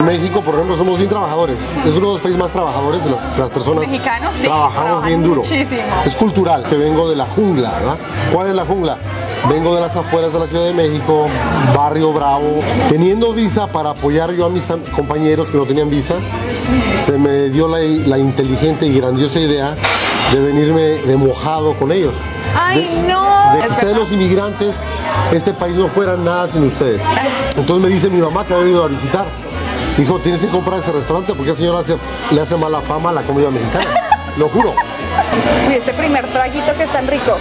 México, por ejemplo, somos bien trabajadores. Es uno de los países más trabajadores de las personas. Mexicanos, sí, trabajamos bien duro. muchísimo. Es cultural, que vengo de la jungla, ¿verdad? ¿Cuál es la jungla? Vengo de las afueras de la Ciudad de México, Barrio Bravo. Teniendo visa para apoyar yo a mis compañeros que no tenían visa, se me dio la inteligente y grandiosa idea de venirme de mojado con ellos. ¡Ay, no! De que ustedes los inmigrantes, este país no fuera nada sin ustedes. Entonces me dice mi mamá que había ido a visitar. Dijo, tienes que comprar ese restaurante porque a esa señora le hace mala fama a la comida mexicana. Lo juro. Y este primer traguito que es tan rico.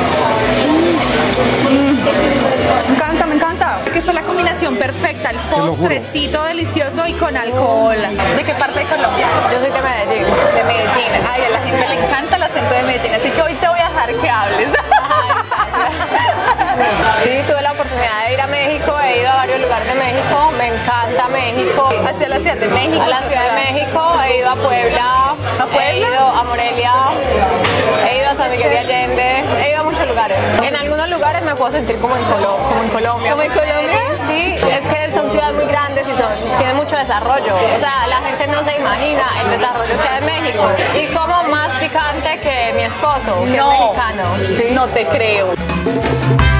Me encanta, me encanta. Que esta es la combinación perfecta, el postrecito delicioso y con alcohol. ¿De qué parte de Colombia? Yo soy de Medellín. De Medellín. Ay, a la gente le encanta el acento de Medellín, así que hoy te voy a dejar que hables. Sí, tuve la oportunidad de ir a México, he ido a varios lugares de México, me encanta México. Hacia la Ciudad de México. A la Ciudad de México, he ido a Puebla, he ido a Morelia, he ido a San Miguel de Allende, he ido a muchos lugares. En algunos lugares me puedo sentir como en Colombia. ¿Como en Colombia? Sí, es que son ciudades muy grandes y tienen mucho desarrollo. O sea, la gente no se imagina el desarrollo que hay en México. Y como más picante que mi esposo, que es mexicano. ¿Sí? No te creo.